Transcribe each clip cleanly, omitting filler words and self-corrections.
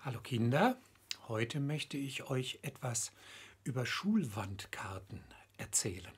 Hallo Kinder, heute möchte ich euch etwas über Schulwandkarten erzählen.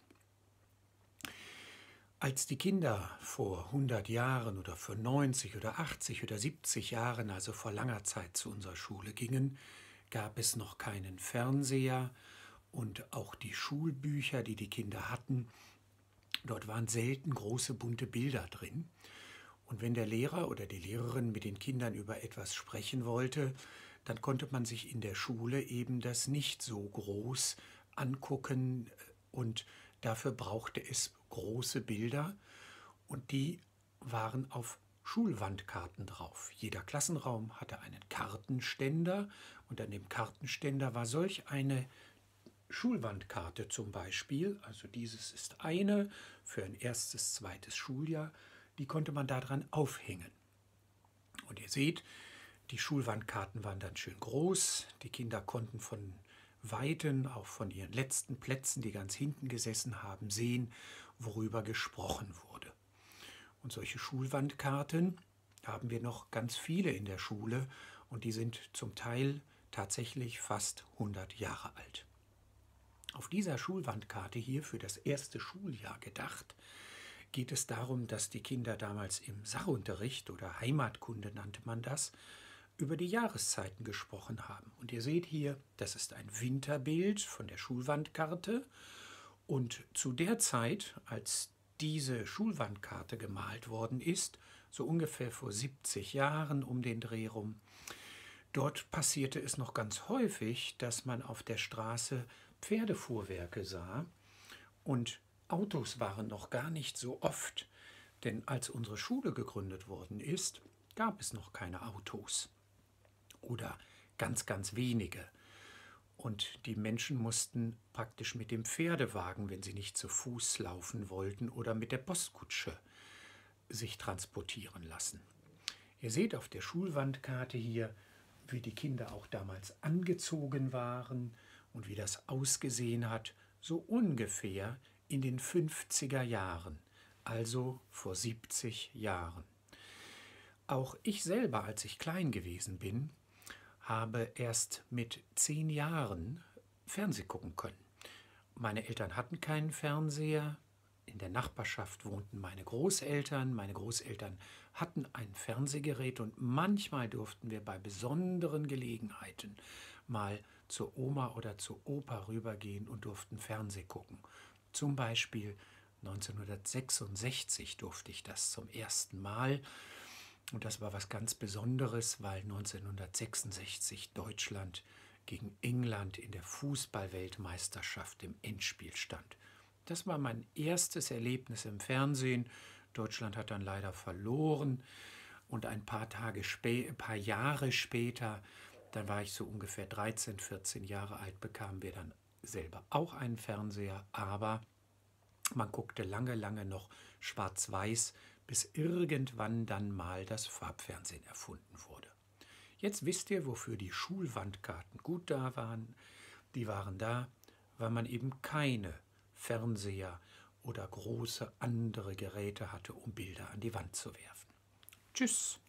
Als die Kinder vor 100 Jahren oder vor 90 oder 80 oder 70 Jahren, also vor langer Zeit zu unserer Schule gingen, gab es noch keinen Fernseher und auch die Schulbücher, die die Kinder hatten, dort waren selten große bunte Bilder drin. Und wenn der Lehrer oder die Lehrerin mit den Kindern über etwas sprechen wollte, dann konnte man sich in der Schule eben das nicht so groß angucken und dafür brauchte es große Bilder und die waren auf Schulwandkarten drauf. Jeder Klassenraum hatte einen Kartenständer und an dem Kartenständer war solch eine Schulwandkarte zum Beispiel, also dieses ist eine für ein erstes, zweites Schuljahr, die konnte man daran aufhängen. Und ihr seht, die Schulwandkarten waren dann schön groß, die Kinder konnten von Weitem, auch von ihren letzten Plätzen, die ganz hinten gesessen haben, sehen, worüber gesprochen wurde. Und solche Schulwandkarten haben wir noch ganz viele in der Schule und die sind zum Teil tatsächlich fast 100 Jahre alt. Auf dieser Schulwandkarte hier für das erste Schuljahr gedacht, geht es darum, dass die Kinder damals im Sachunterricht oder Heimatkunde nannte man das, über die Jahreszeiten gesprochen haben. Und ihr seht hier, das ist ein Winterbild von der Schulwandkarte. Und zu der Zeit, als diese Schulwandkarte gemalt worden ist, so ungefähr vor 70 Jahren um den Dreh rum, dort passierte es noch ganz häufig, dass man auf der Straße Pferdefuhrwerke sah und Autos waren noch gar nicht so oft, denn als unsere Schule gegründet worden ist, gab es noch keine Autos oder ganz, ganz wenige. Und die Menschen mussten praktisch mit dem Pferdewagen, wenn sie nicht zu Fuß laufen wollten, oder mit der Postkutsche sich transportieren lassen. Ihr seht auf der Schulwandkarte hier, wie die Kinder auch damals angezogen waren und wie das ausgesehen hat, so ungefähr in den 50er Jahren, also vor 70 Jahren. Auch ich selber, als ich klein gewesen bin, habe erst mit 10 Jahren Fernseh gucken können. Meine Eltern hatten keinen Fernseher. In der Nachbarschaft wohnten meine Großeltern. Meine Großeltern hatten ein Fernsehgerät und manchmal durften wir bei besonderen Gelegenheiten mal zur Oma oder zu Opa rübergehen und durften Fernseh gucken. Zum Beispiel 1966 durfte ich das zum ersten Mal. Und das war was ganz Besonderes, weil 1966 Deutschland gegen England in der Fußball-Weltmeisterschaft im Endspiel stand. Das war mein erstes Erlebnis im Fernsehen. Deutschland hat dann leider verloren und ein paar Jahre später, dann war ich so ungefähr 13, 14 Jahre alt, bekamen wir dann selber auch einen Fernseher, aber man guckte lange, lange noch schwarz-weiß, bis irgendwann dann mal das Farbfernsehen erfunden wurde. Jetzt wisst ihr, wofür die Schulwandkarten gut da waren. Die waren da, weil man eben keine Fernseher oder große andere Geräte hatte, um Bilder an die Wand zu werfen. Tschüss!